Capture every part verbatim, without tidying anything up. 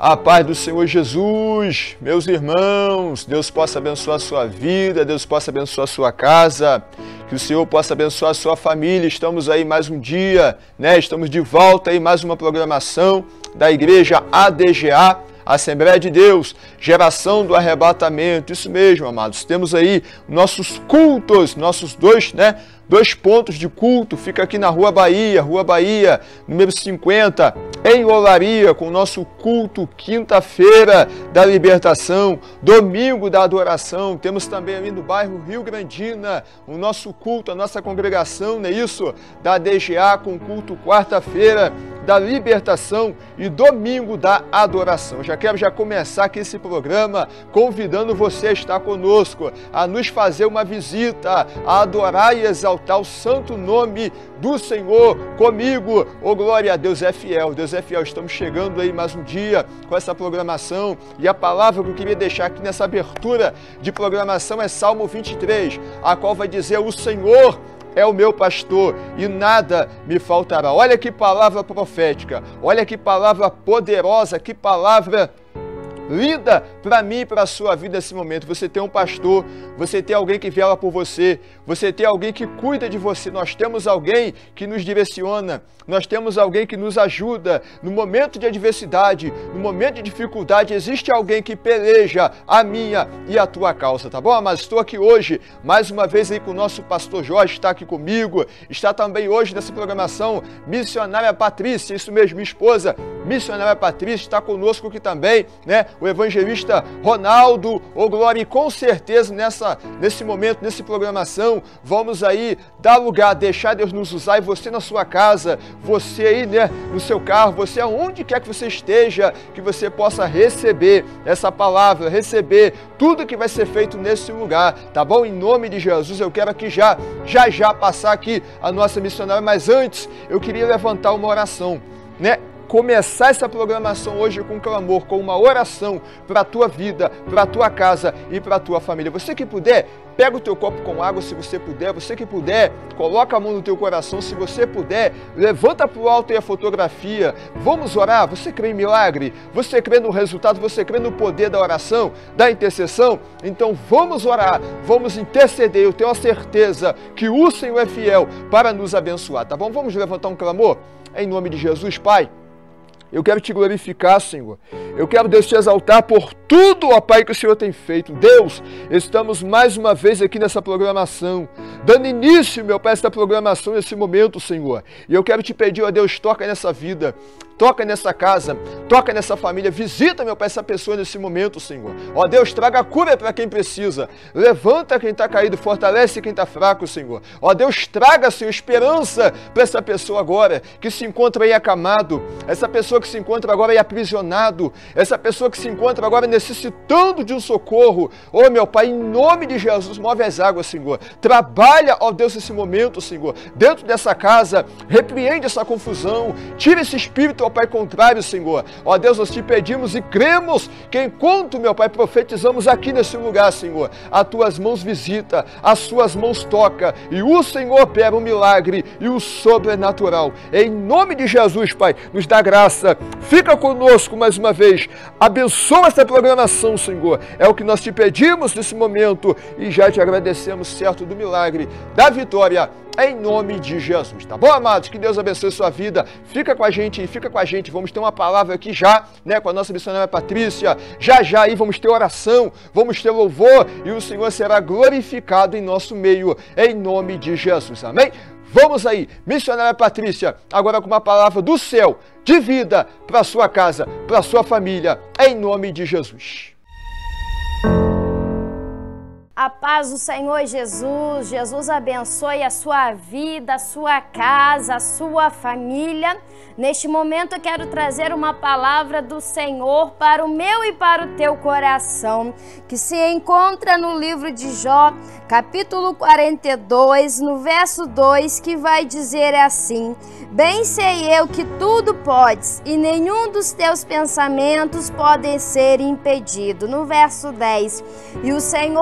A paz do Senhor Jesus, meus irmãos, Deus possa abençoar a sua vida, Deus possa abençoar a sua casa, que o Senhor possa abençoar a sua família. Estamos aí mais um dia, né? Estamos de volta aí, mais uma programação da Igreja A D G A, Assembleia de Deus, Geração do Arrebatamento. Isso mesmo, amados. Temos aí nossos cultos, nossos dois, né? Dois pontos de culto, fica aqui na Rua Bahia, Rua Bahia, número cinquenta, em Olaria, com o nosso culto quinta-feira da libertação, domingo da adoração. Temos também ali no bairro Rio Grandina, o nosso culto, a nossa congregação, não é isso? Da A D G A, com culto quarta-feira da libertação e domingo da adoração. Eu já quero já começar aqui esse programa convidando você a estar conosco, a nos fazer uma visita, a adorar e exaltar o santo nome do Senhor comigo. Oh, glória a Deus, é fiel, Deus é fiel. Estamos chegando aí mais um dia com essa programação e a palavra que eu queria deixar aqui nessa abertura de programação é Salmo vinte e três, a qual vai dizer: o Senhor é o meu pastor e nada me faltará. Olha que palavra profética, olha que palavra poderosa, que palavra linda para mim e para a sua vida nesse momento. Você tem um pastor, você tem alguém que vela por você, você tem alguém que cuida de você. Nós temos alguém que nos direciona, nós temos alguém que nos ajuda no momento de adversidade, no momento de dificuldade. Existe alguém que peleja a minha e a tua causa, tá bom? Mas estou aqui hoje, mais uma vez aí com o nosso pastor Jorge, está aqui comigo, está também hoje nessa programação missionária Patrícia, isso mesmo, minha esposa, missionária Patrícia, está conosco aqui também, né? O evangelista Ronaldo, ô glória, e com certeza nessa, nesse momento, nessa programação, vamos aí dar lugar, deixar Deus nos usar, e você na sua casa, você aí, né, no seu carro, você aonde quer que você esteja, que você possa receber essa palavra, receber tudo que vai ser feito nesse lugar, tá bom? Em nome de Jesus, eu quero aqui já, já, já passar aqui a nossa missionária, mas antes, eu queria levantar uma oração, né? Começar essa programação hoje com clamor, com uma oração para a tua vida, para a tua casa e para a tua família. Você que puder, pega o teu copo com água se você puder, você que puder, coloca a mão no teu coração, se você puder, levanta para o alto aí a fotografia, vamos orar. Você crê em milagre? Você crê no resultado? Você crê no poder da oração, da intercessão? Então vamos orar, vamos interceder. Eu tenho a certeza que o Senhor é fiel para nos abençoar, tá bom? Vamos levantar um clamor? Em nome de Jesus, Pai, eu quero te glorificar, Senhor. Eu quero, Deus, te exaltar por tudo, ó Pai, que o Senhor tem feito. Deus, estamos mais uma vez aqui nessa programação, dando início, meu Pai, a essa programação nesse momento, Senhor. E eu quero te pedir, ó Deus, toca nessa vida, toca nessa casa, toca nessa família, visita, meu Pai, essa pessoa nesse momento, Senhor. Ó Deus, traga a cura para quem precisa, levanta quem está caído, fortalece quem está fraco, Senhor. Ó Deus, traga, Senhor, esperança para essa pessoa agora, que se encontra aí acamado, essa pessoa que se encontra agora aí aprisionado, essa pessoa que se encontra agora necessitando de um socorro. Ó meu Pai, em nome de Jesus, move as águas, Senhor. Trabalha, ó Deus, nesse momento, Senhor, dentro dessa casa, repreende essa confusão, tira esse espírito, ó Pai, contrário, Senhor. Ó Deus, nós te pedimos e cremos que enquanto, meu Pai, profetizamos aqui nesse lugar, Senhor, as tuas mãos visita, as suas mãos toca, e o Senhor opera o milagre e o sobrenatural. Em nome de Jesus, Pai, nos dá graça, fica conosco mais uma vez, abençoa essa programação, Senhor. É o que nós te pedimos nesse momento e já te agradecemos, certo, do milagre, da vitória, em nome de Jesus, tá bom, amados? Que Deus abençoe a sua vida. Fica com a gente, fica com a gente. Vamos ter uma palavra aqui já, né, com a nossa missionária Patrícia. Já, já aí vamos ter oração, vamos ter louvor e o Senhor será glorificado em nosso meio, em nome de Jesus, amém? Vamos aí, missionária Patrícia, agora com uma palavra do céu, de vida, para a sua casa, para a sua família, em nome de Jesus. A paz do Senhor Jesus, Jesus abençoe a sua vida, a sua casa, a sua família. Neste momento eu quero trazer uma palavra do Senhor para o meu e para o teu coração, que se encontra no livro de Jó, capítulo quarenta e dois, no verso dois, que vai dizer assim: bem sei eu que tudo podes, e nenhum dos teus pensamentos podem ser impedido. No verso dez, e o Senhor virou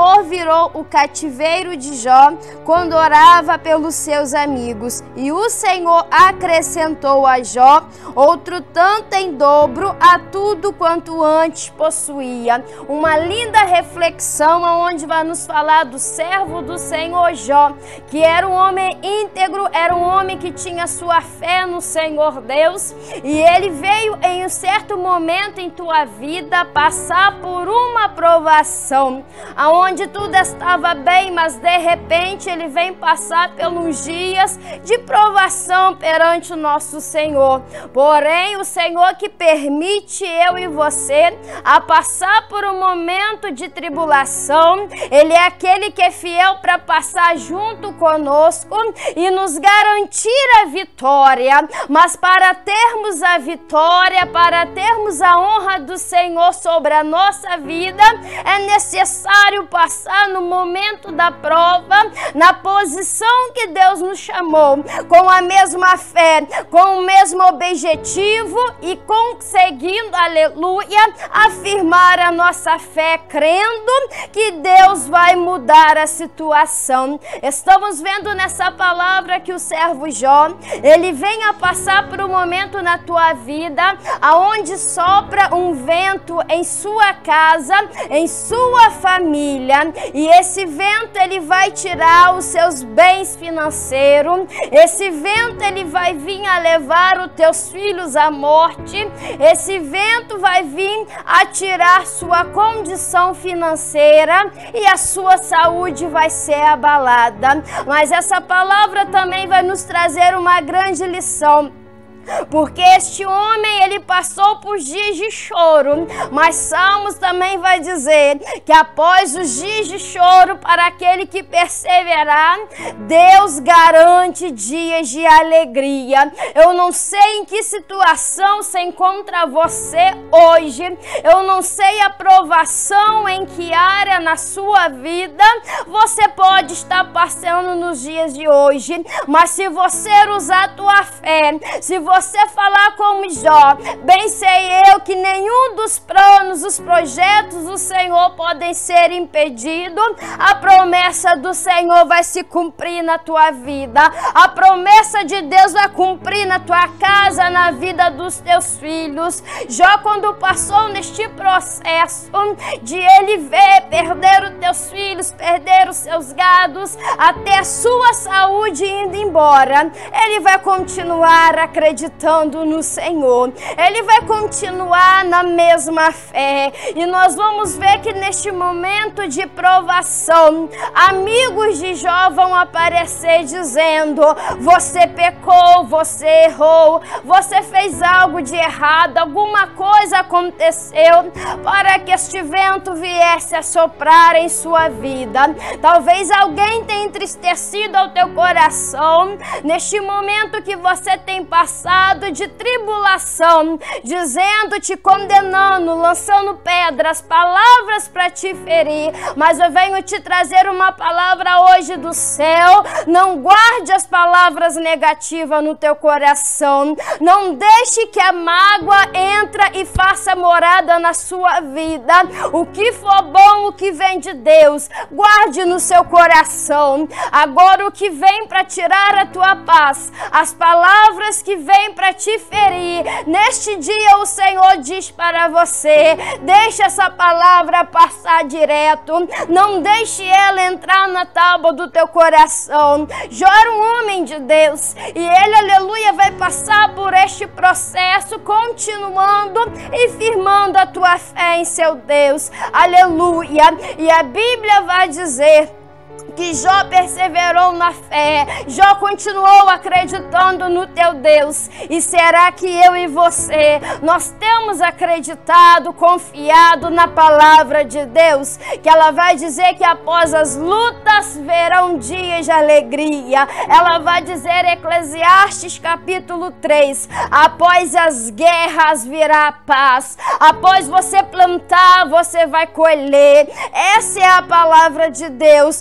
tirou o cativeiro de Jó quando orava pelos seus amigos. E o Senhor acrescentou a Jó outro tanto em dobro a tudo quanto antes possuía. Uma linda reflexão onde vai nos falar do servo do Senhor Jó, que era um homem íntegro, era um homem que tinha sua fé no Senhor Deus, e ele veio em um certo momento em tua vida passar por uma provação, aonde tudo estava bem, mas de repente ele vem passar pelos dias de provação perante o nosso Senhor. Porém, o Senhor que permite eu e você a passar por um momento de tribulação, Ele é aquele que é fiel para passar junto conosco e nos garantir a vitória. Mas para termos a vitória, para termos a honra do Senhor sobre a nossa vida, é necessário passar no momento da prova, na posição que Deus nos chamou, com a mesma fé, com o mesmo objetivo e conseguindo, aleluia, afirmar a nossa fé, crendo que Deus vai mudar a situação. Estamos vendo nessa palavra que o servo Jó, ele vem a passar por um momento na tua vida, aonde sopra um vento em sua casa, em sua família, e esse vento ele vai tirar os seus bens financeiros, esse vento ele vai vir a levar os teus filhos à morte, esse vento vai vir a tirar sua condição financeira e a sua saúde vai ser abalada. Mas essa palavra também vai nos trazer uma grande lição, porque este homem ele passou por dias de choro, mas Salmos também vai dizer que após os dias de choro, para aquele que perseverar, Deus garante dias de alegria. Eu não sei em que situação se encontra você hoje, eu não sei a provação em que área na sua vida você pode estar passando nos dias de hoje, mas se você usar a tua fé, se você você falar como Jó, bem sei eu que nenhum dos planos, os projetos do Senhor podem ser impedidos, a promessa do Senhor vai se cumprir na tua vida, a promessa de Deus vai cumprir na tua casa, na vida dos teus filhos. Jó, quando passou neste processo de ele ver perder os teus filhos, perder os seus gados, até a sua saúde indo embora, ele vai continuar acreditando no Senhor, ele vai continuar na mesma fé, e nós vamos ver que neste momento de provação, amigos de Jó vão aparecer dizendo: você pecou, você errou, você fez algo de errado, alguma coisa aconteceu para que este vento viesse a soprar em sua vida. Talvez alguém tenha entristecido ao teu coração neste momento que você tem passado de tribulação, dizendo, te condenando, lançando pedras, palavras para te ferir. Mas eu venho te trazer uma palavra hoje do céu. Não guarde as palavras negativas no teu coração, não deixe que a mágoa entre e faça morada na sua vida. O que for bom, o que vem de Deus, guarde no seu coração. Agora, o que vem para tirar a tua paz, as palavras que vêm para te ferir, neste dia o Senhor diz para você: deixe essa palavra passar direto, não deixe ela entrar na tábua do teu coração. Jó era um homem de Deus, e ele, aleluia, vai passar por este processo, continuando e firmando a tua fé em seu Deus, aleluia. E a Bíblia vai dizer que Jó perseverou na fé, Jó continuou acreditando no teu Deus. E será que eu e você, nós temos acreditado, confiado na palavra de Deus, que ela vai dizer que após as lutas verão dias de alegria? Ela vai dizer, Eclesiastes capítulo três, após as guerras virá a paz, após você plantar, você vai colher. Essa é a palavra de Deus. Hoje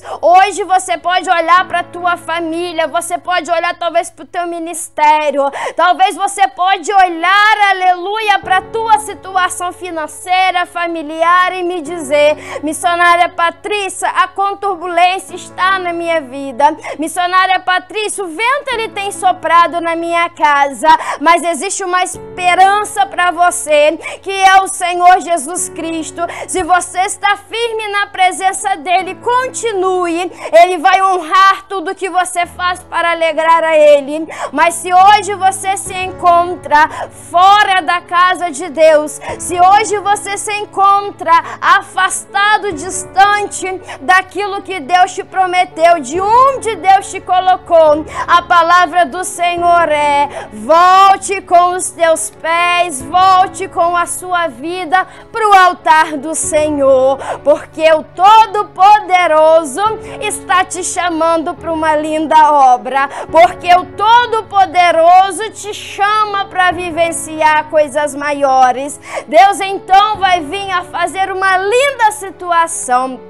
hoje você pode olhar para a tua família, você pode olhar talvez para o teu ministério, talvez você pode olhar, aleluia, para a tua situação financeira, familiar e me dizer: missionária Patrícia, a conturbulência está na minha vida. Missionária Patrícia, o vento ele tem soprado na minha casa, mas existe uma esperança para você, que é o Senhor Jesus Cristo. Se você está firme na presença dele, continue. Ele vai honrar tudo que você faz para alegrar a ele. Mas se hoje você se encontra fora da casa de Deus, se hoje você se encontra afastado, distante daquilo que Deus te prometeu, de onde Deus te colocou, a palavra do Senhor é: volte com os teus pés, volte com a sua vida para o altar do Senhor, porque o Todo-Poderoso está te chamando para uma linda obra, porque o Todo-Poderoso te chama para vivenciar coisas maiores. Deus então vai vir a fazer uma linda situação.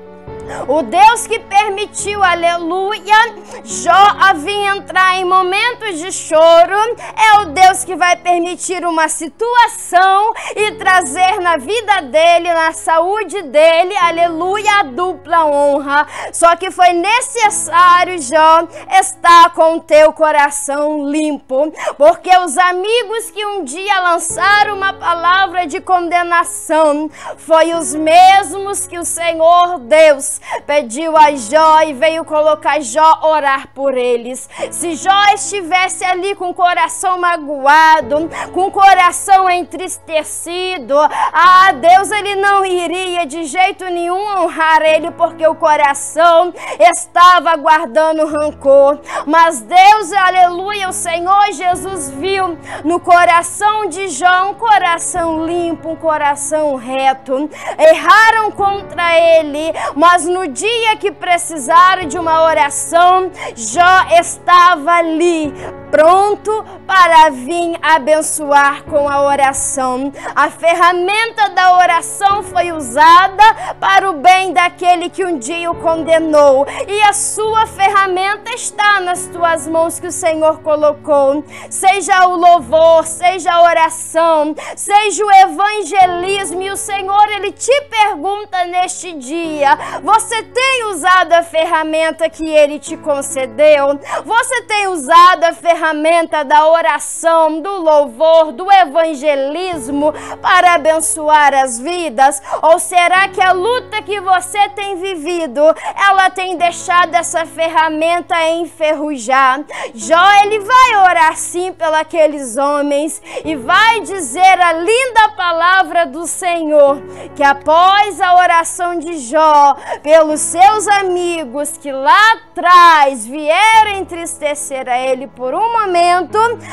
O Deus que permitiu, aleluia, Jó a vir entrar em momentos de choro, é o Deus que vai permitir uma situação e trazer na vida dele, na saúde dele, aleluia, a dupla honra. Só que foi necessário, Jó, estar com o teu coração limpo, porque os amigos que um dia lançaram uma palavra de condenação foi os mesmos que o Senhor Deus pediu a Jó e veio colocar Jó orar por eles. Se Jó estivesse ali com o coração magoado, com o coração entristecido, ah, Deus ele não iria de jeito nenhum honrar ele, porque o coração estava guardando rancor. Mas Deus, aleluia, o Senhor Jesus viu no coração de Jó um coração limpo, um coração reto. Erraram contra ele, mas no dia que precisaram de uma oração, Jó estava ali, pronto para vir abençoar com a oração. A ferramenta da oração foi usada para o bem daquele que um dia o condenou, e a sua ferramenta está nas tuas mãos que o Senhor colocou. Seja o louvor, seja a oração, seja o evangelismo, e o Senhor ele te pergunta neste dia: você tem usado a ferramenta que ele te concedeu? Você tem usado a ferramenta da oração, do louvor, do evangelismo para abençoar as vidas? Ou será que a luta que você tem vivido, ela tem deixado essa ferramenta enferrujar? Jó, ele vai orar sim pelos homens e vai dizer a linda palavra do Senhor, que após a oração de Jó pelos seus amigos que lá atrás vieram entristecer a ele por um momento,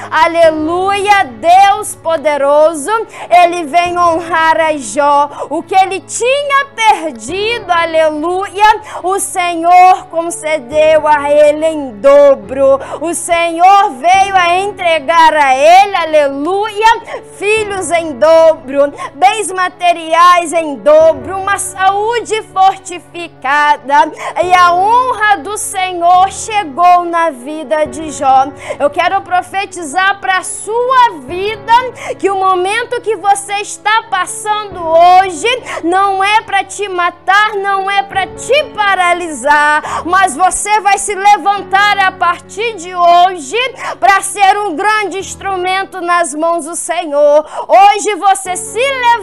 aleluia, Deus poderoso, ele vem honrar a Jó. O que ele tinha perdido, aleluia, o Senhor concedeu a ele em dobro. O Senhor veio a entregar a ele, aleluia, filhos em dobro, bens materiais em dobro, uma saúde fortificada, e a honra do Senhor chegou na vida de Jó. Eu quero profetizar para a sua vida que o momento que você está passando hoje não é para te matar, não é para te paralisar, mas você vai se levantar a partir de hoje para ser um grande instrumento nas mãos do Senhor. Hoje você se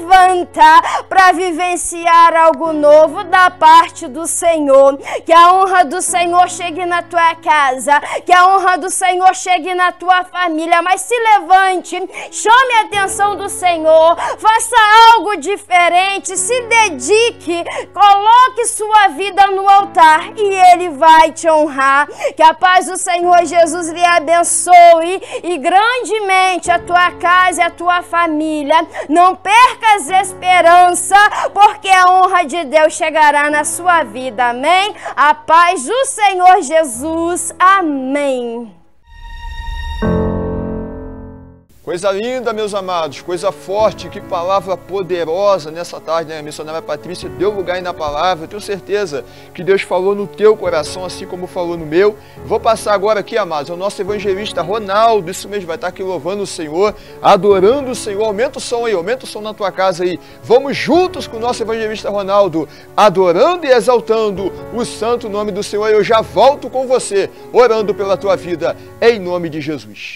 levanta para vivenciar algo novo da parte do Senhor. Que a honra do Senhor chegue na tua casa, que a honra do Senhor chegue na tua família, mas se levante, chame a atenção do Senhor, faça algo diferente, se dedique, coloque sua vida no altar e Ele vai te honrar. Que a paz do Senhor Jesus lhe abençoe e grandemente a tua casa e a tua família. Não percas esperança, porque a honra de Deus chegará na sua vida. Amém? A paz do Senhor Jesus. Amém. Coisa linda, meus amados, coisa forte, que palavra poderosa nessa tarde, né? A missionária Patrícia deu lugar aí na palavra. Eu tenho certeza que Deus falou no teu coração, assim como falou no meu. Vou passar agora aqui, amados, ao nosso evangelista Ronaldo. Isso mesmo, vai estar aqui louvando o Senhor, adorando o Senhor. Aumenta o som aí, aumenta o som na tua casa aí. Vamos juntos com o nosso evangelista Ronaldo, adorando e exaltando o santo nome do Senhor. Eu já volto com você, orando pela tua vida, em nome de Jesus.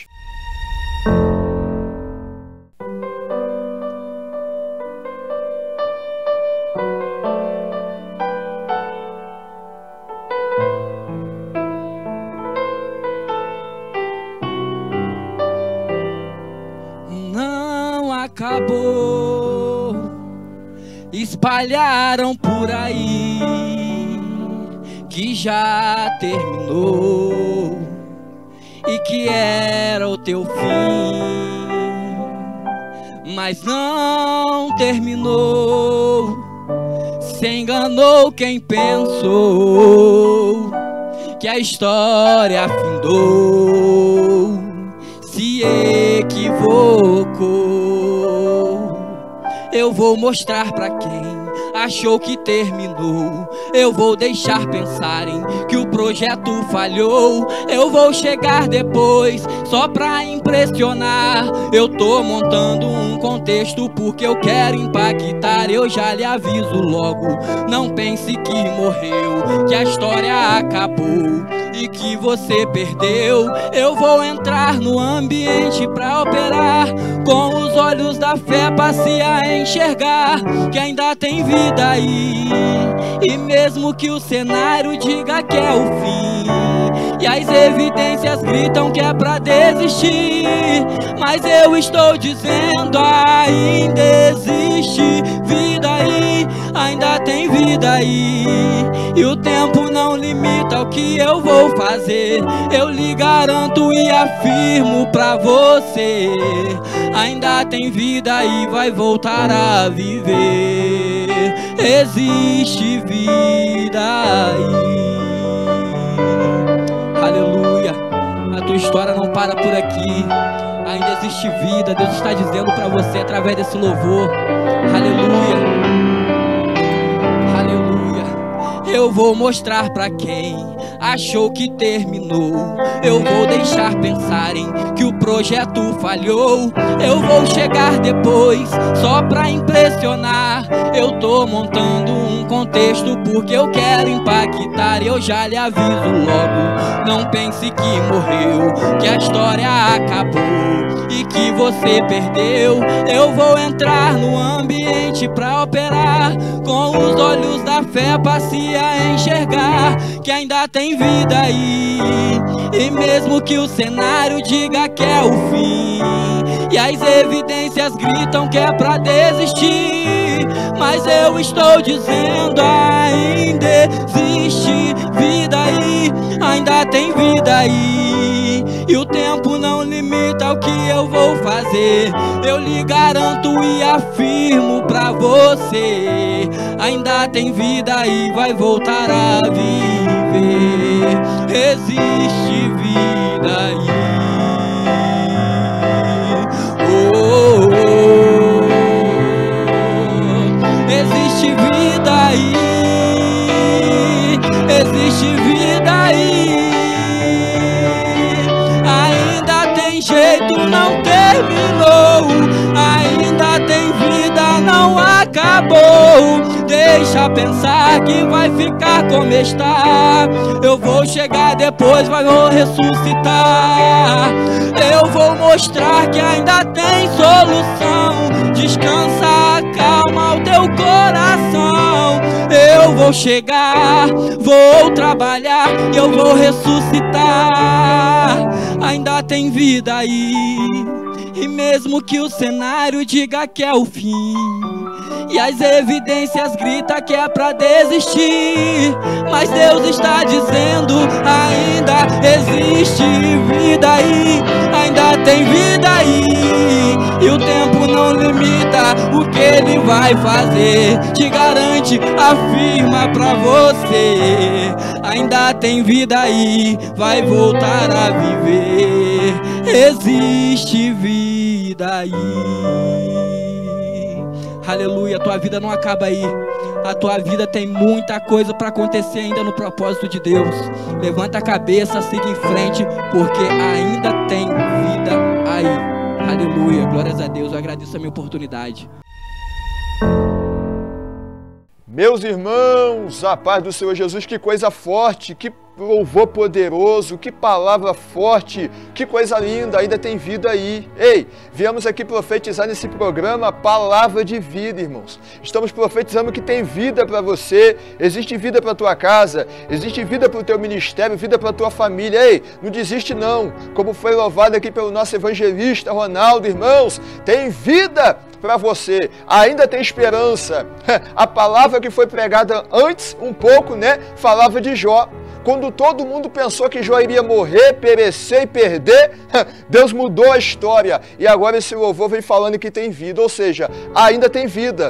Acabou, espalharam por aí que já terminou e que era o teu fim, mas não terminou. Se enganou quem pensou que a história afindou, se equivocou. Eu vou mostrar pra quem achou que terminou. Eu vou deixar pensarem que o projeto falhou. Eu vou chegar depois só pra impressionar. Eu tô montando um contexto porque eu quero impactar. Eu já lhe aviso logo, não pense que morreu, que a história acabou e que você perdeu. Eu vou entrar no ambiente pra operar, com os olhos da fé passe a enxergar que ainda tem vida aí, e mesmo que o cenário diga que é o fim e as evidências gritam que é pra desistir, mas eu estou dizendo ainda existe vida aí, ainda tem vida aí, e o tempo não limita o que eu vou fazer. Eu lhe garanto e afirmo pra você, ainda tem vida e vai voltar a viver. Existe vida aí. Aleluia. A tua história não para por aqui. Ainda existe vida. Deus está dizendo pra você através desse louvor. Aleluia. Aleluia. Eu vou mostrar pra quem achou que terminou. Eu vou deixar pensarem que o projeto falhou. Eu vou chegar depois só pra impressionar. Eu tô montando um contexto porque eu quero impactar. Eu já lhe aviso logo, não pense que morreu, que a história acabou e que você perdeu. Eu vou entrar no ambiente pra operar, com os olhos da fé passe a enxergar que ainda tem vida aí, e mesmo que o cenário diga que é o fim e as evidências gritam que é pra desistir, mas eu estou dizendo ainda existe vida aí, ainda tem vida aí, e o tempo não limita o que eu vou fazer. Eu lhe garanto e afirmo pra você, ainda tem vida e vai voltar a viver. Existe vida aí. Oh, oh, oh. Existe vida aí. Existe vida aí. Ainda tem jeito, não terminou. Ainda tem vida, não acabou. Deixa pensar que vai ficar como está. Eu vou chegar depois, vai vou ressuscitar. Eu vou mostrar que ainda tem solução. Descansa, acalma o teu coração. Eu vou chegar, vou trabalhar, eu vou ressuscitar. Ainda tem vida aí, e mesmo que o cenário diga que é o fim e as evidências gritam que é pra desistir, mas Deus está dizendo ainda existe vida aí, ainda tem vida aí, e o tempo não limita o que Ele vai fazer. Te garante, afirma pra você, ainda tem vida aí, vai voltar a viver. Existe vida vida aí. Aleluia, a tua vida não acaba aí. A tua vida tem muita coisa para acontecer ainda no propósito de Deus. Levanta a cabeça, siga em frente, porque ainda tem vida aí. Aleluia, glórias a Deus, eu agradeço a minha oportunidade. Meus irmãos, a paz do Senhor Jesus, que coisa forte, que louvor poderoso, que palavra forte, que coisa linda, ainda tem vida aí. Ei, viemos aqui profetizar nesse programa palavra de vida, irmãos. Estamos profetizando que tem vida para você, existe vida para tua casa, existe vida para o teu ministério, vida para a tua família. Ei, não desiste não, como foi louvado aqui pelo nosso evangelista Ronaldo, irmãos, tem vida para você, ainda tem esperança. A palavra que foi pregada antes, um pouco, né, falava de Jó. Quando todo mundo pensou que Jó iria morrer, perecer e perder, Deus mudou a história. E agora esse louvor vem falando que tem vida, ou seja, ainda tem vida.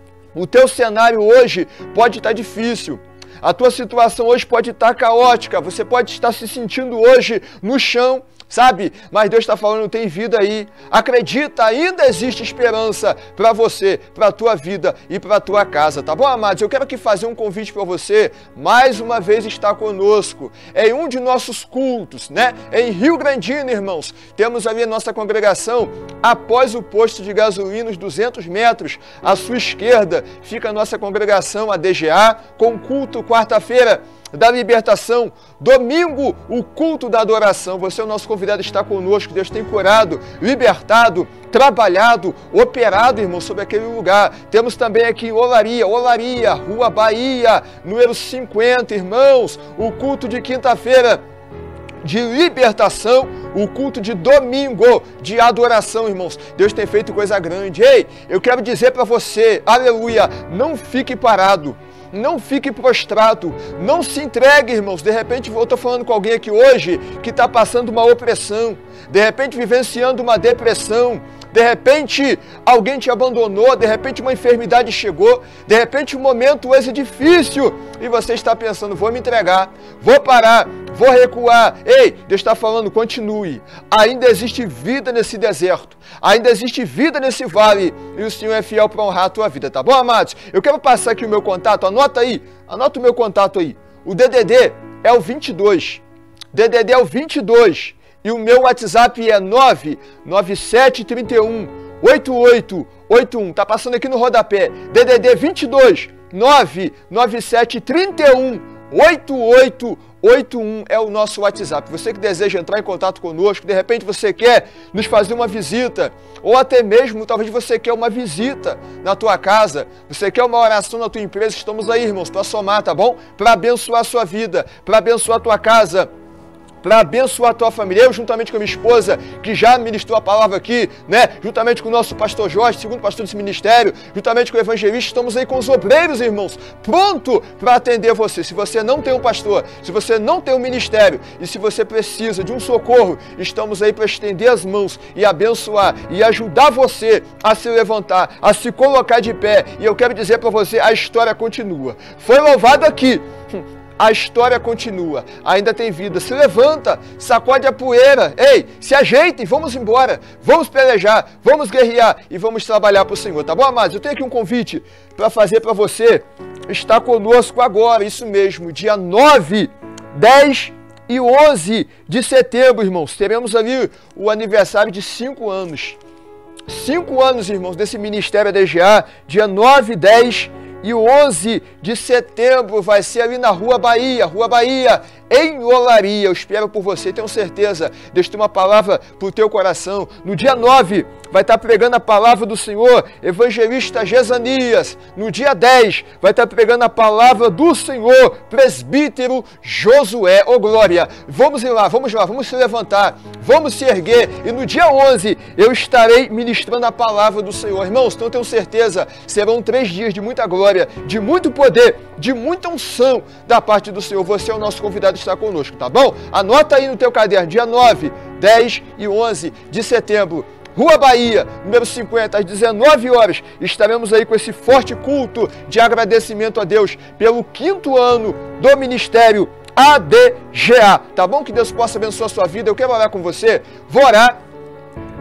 O teu cenário hoje pode estar difícil. A tua situação hoje pode estar caótica. Você pode estar se sentindo hoje no chão, sabe? Mas Deus está falando, tem vida aí. Acredita, ainda existe esperança para você, para a tua vida e para a tua casa, tá bom, amados? Eu quero aqui fazer um convite para você, mais uma vez estar conosco em um de nossos cultos, né? Em Rio Grandino, irmãos. Temos ali a nossa congregação, após o posto de gasolina, uns duzentos metros, à sua esquerda, fica a nossa congregação, a D G A, com culto quarta-feira da libertação, domingo o culto da adoração. Você é o nosso convidado, está conosco. Deus tem curado, libertado, trabalhado, operado, irmão, sobre aquele lugar. Temos também aqui em Olaria, Olaria, Rua Bahia, número cinquenta, irmãos, o culto de quinta-feira de libertação, o culto de domingo de adoração, irmãos. Deus tem feito coisa grande. Ei, eu quero dizer para você, aleluia, não fique parado. Não fique prostrado, não se entregue, irmãos. De repente, eu estou falando com alguém aqui hoje que está passando uma opressão, de repente vivenciando uma depressão, de repente alguém te abandonou, de repente uma enfermidade chegou, de repente um momento hoje difícil e você está pensando, vou me entregar, vou parar, vou recuar. Ei, Deus está falando, continue. Ainda existe vida nesse deserto, ainda existe vida nesse vale e o Senhor é fiel para honrar a tua vida, tá bom, amados? Eu quero passar aqui o meu contato, anota aí, anota o meu contato aí. O D D D é o vinte e dois, D D D é o vinte e dois e o meu WhatsApp é nove nove sete três um oito oito oito um. Tá passando aqui no rodapé. D D D vinte e dois nove nove sete três um oito oito oito um é o nosso WhatsApp. Você que deseja entrar em contato conosco, de repente você quer nos fazer uma visita, ou até mesmo, talvez você quer uma visita na tua casa, você quer uma oração na tua empresa, estamos aí, irmãos, para somar, tá bom? Para abençoar a sua vida, para abençoar a tua casa, para abençoar a tua família. Eu, juntamente com a minha esposa, que já ministrou a palavra aqui, né? Juntamente com o nosso pastor Jorge, segundo pastor desse ministério, juntamente com o evangelista, estamos aí com os obreiros, irmãos, pronto para atender você. Se você não tem um pastor, se você não tem um ministério e se você precisa de um socorro, estamos aí para estender as mãos e abençoar e ajudar você a se levantar, a se colocar de pé. E eu quero dizer para você, a história continua. Foi louvado aqui. A história continua, ainda tem vida. Se levanta, sacode a poeira. Ei, se ajeitem, vamos embora. Vamos pelejar, vamos guerrear e vamos trabalhar para o Senhor, tá bom, amados? Eu tenho aqui um convite para fazer para você. Está conosco agora, isso mesmo, dia nove, dez e onze de setembro, irmãos. Teremos ali o aniversário de cinco anos. Cinco anos, irmãos, desse Ministério A D G A, dia nove, dez e onze de setembro, vai ser ali na Rua Bahia, Rua Bahia, em Olaria. Eu espero por você, tenho certeza. Deus tem uma palavra para o teu coração. No dia nove, vai estar pregando a palavra do Senhor, evangelista Gesanias. No dia dez, vai estar pregando a palavra do Senhor, presbítero Josué. Ô, glória! Vamos ir lá, vamos lá, vamos se levantar, vamos se erguer. E no dia onze, eu estarei ministrando a palavra do Senhor. Irmãos, então eu tenho certeza, serão três dias de muita glória, de muito poder, de muita unção da parte do Senhor. Você é o nosso convidado, está conosco, tá bom? Anota aí no teu caderno, dia nove, dez e onze de setembro, Rua Bahia, número cinquenta, às dezenove horas, estaremos aí com esse forte culto de agradecimento a Deus pelo quinto ano do Ministério A D G A, tá bom? Que Deus possa abençoar a sua vida. Eu quero orar com você, vou orar,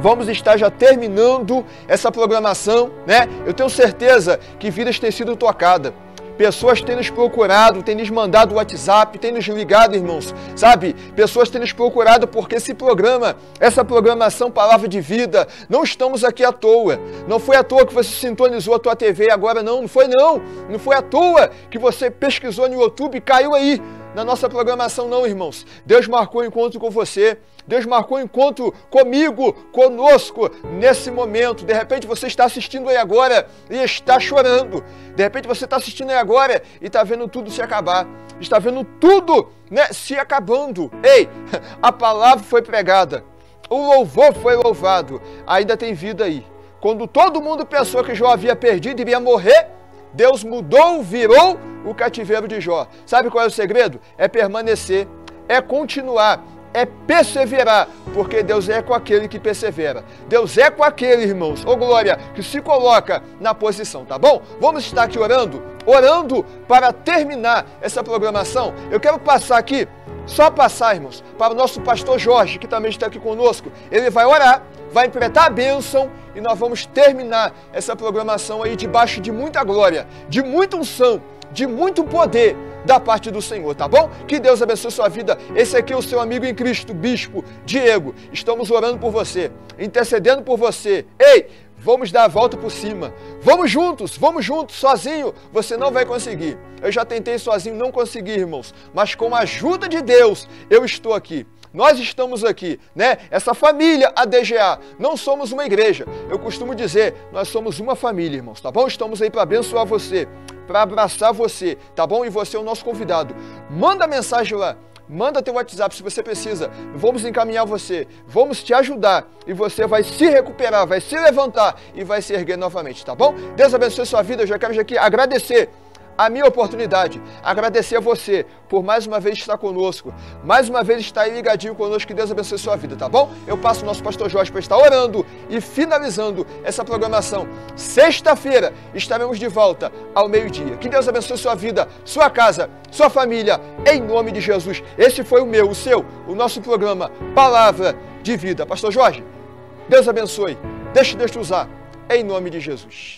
vamos estar já terminando essa programação, né? Eu tenho certeza que vidas têm sido tocadas. Pessoas têm nos procurado, têm nos mandado o WhatsApp, têm nos ligado, irmãos, sabe? Pessoas têm nos procurado porque esse programa, essa programação Palavra de Vida, não estamos aqui à toa. Não foi à toa que você sintonizou a tua T V agora, não. Não foi, não. Não foi à toa que você pesquisou no YouTube e caiu aí na nossa programação, não, irmãos. Deus marcou um encontro com você. Deus marcou um encontro comigo, conosco, nesse momento. De repente você está assistindo aí agora e está chorando. De repente você está assistindo aí agora e está vendo tudo se acabar. Está vendo tudo, né, se acabando. Ei, a palavra foi pregada. O louvor foi louvado. Ainda tem vida aí. Quando todo mundo pensou que Jó havia perdido e iria morrer, Deus mudou, virou o cativeiro de Jó. Sabe qual é o segredo? É permanecer, é continuar, é perseverar, porque Deus é com aquele que persevera. Deus é com aquele, irmãos, ô glória, que se coloca na posição, tá bom? Vamos estar aqui orando, orando para terminar essa programação. Eu quero passar aqui, só passar, irmãos, para o nosso pastor Jorge, que também está aqui conosco. Ele vai orar, vai interpretar a bênção e nós vamos terminar essa programação aí debaixo de muita glória, de muita unção, de muito poder da parte do Senhor, tá bom? Que Deus abençoe sua vida. Esse aqui é o seu amigo em Cristo, Bispo Diego. Estamos orando por você, intercedendo por você. Ei, vamos dar a volta por cima. Vamos juntos, vamos juntos. Sozinho você não vai conseguir. Eu já tentei sozinho, não consegui, irmãos. Mas com a ajuda de Deus, eu estou aqui. Nós estamos aqui, né? Essa família A D G A. Não somos uma igreja. Eu costumo dizer, nós somos uma família, irmãos, tá bom? Estamos aí para abençoar você, para abraçar você, tá bom? E você é o nosso convidado. Manda mensagem lá. Manda teu WhatsApp se você precisa. Vamos encaminhar você. Vamos te ajudar. E você vai se recuperar, vai se levantar e vai se erguer novamente, tá bom? Deus abençoe sua vida. Eu já quero já aqui agradecer a minha oportunidade, agradecer a você por mais uma vez estar conosco, mais uma vez estar aí ligadinho conosco, que Deus abençoe a sua vida, tá bom? Eu passo o nosso pastor Jorge para estar orando e finalizando essa programação. Sexta-feira estaremos de volta ao meio-dia. Que Deus abençoe a sua vida, sua casa, sua família, em nome de Jesus. Esse foi o meu, o seu, o nosso programa Palavra de Vida. Pastor Jorge, Deus abençoe, deixe Deus te usar, em nome de Jesus.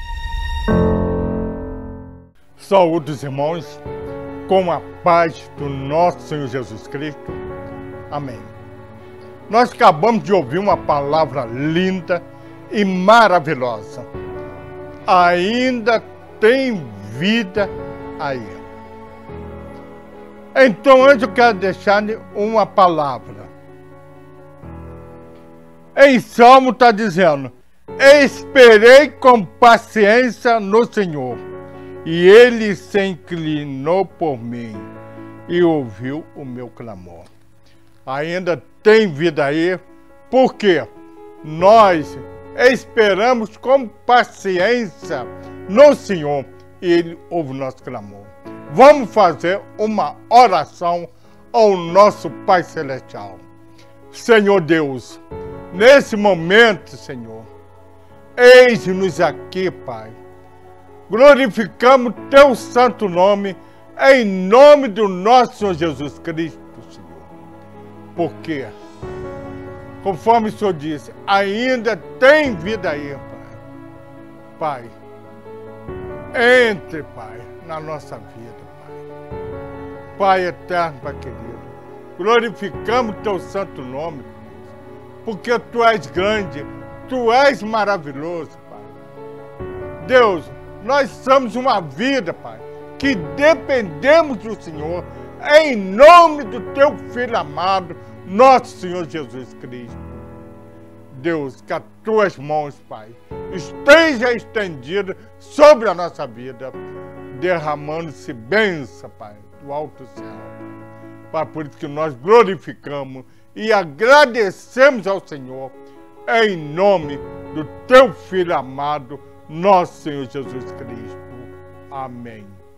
Saúde os irmãos, com a paz do nosso Senhor Jesus Cristo. Amém. Nós acabamos de ouvir uma palavra linda e maravilhosa. Ainda tem vida aí. Então, antes eu quero deixar uma palavra. Em Salmo está dizendo: esperei com paciência no Senhor, e Ele se inclinou por mim e ouviu o meu clamor. Ainda tem vida aí, porque nós esperamos com paciência no Senhor e Ele ouve o nosso clamor. Vamos fazer uma oração ao nosso Pai Celestial. Senhor Deus, nesse momento, Senhor, eis-nos aqui, Pai. Glorificamos Teu santo nome, em nome do nosso Senhor Jesus Cristo, Senhor. Porque, conforme o Senhor disse, ainda tem vida aí, Pai. Pai, entre, Pai, na nossa vida, Pai. Pai eterno, Pai querido, glorificamos Teu santo nome, porque Tu és grande, Tu és maravilhoso, Pai. Deus, nós somos uma vida, Pai, que dependemos do Senhor, em nome do Teu Filho amado, nosso Senhor Jesus Cristo. Deus, que as Tuas mãos, Pai, esteja estendida sobre a nossa vida, derramando-se bênção, Pai, do alto céu. Pai, por isso que nós glorificamos e agradecemos ao Senhor, em nome do Teu Filho amado, nosso Senhor Jesus Cristo. Amém.